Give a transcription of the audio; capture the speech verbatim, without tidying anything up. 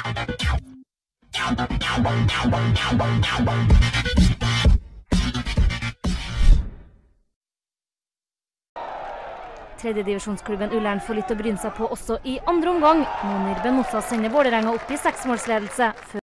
Tredjedivisjonsklubben Ullern får litt å bryne seg på også i andre omgang. Monir Benossa sender Vålerenga opp i seksmålsledelse.